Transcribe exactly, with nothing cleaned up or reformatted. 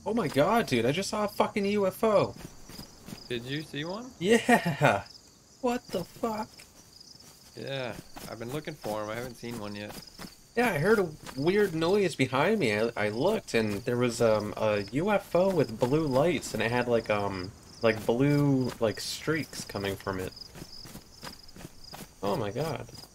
Oh my god, dude, I just saw a fucking U F O. Did you see one? Yeah. What the fuck? Yeah, I've been looking for them. I haven't seen one yet. Yeah, I heard a weird noise behind me. I, I looked and there was um a U F O with blue lights and it had like um like blue like streaks coming from it. Oh my god.